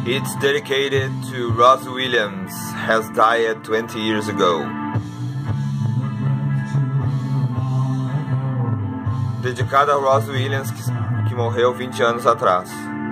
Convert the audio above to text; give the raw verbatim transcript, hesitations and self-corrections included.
It's dedicated to Rozz Williams, has died twenty years ago. Dedicada a Rozz Williams, que, que morreu vinte anos atrás.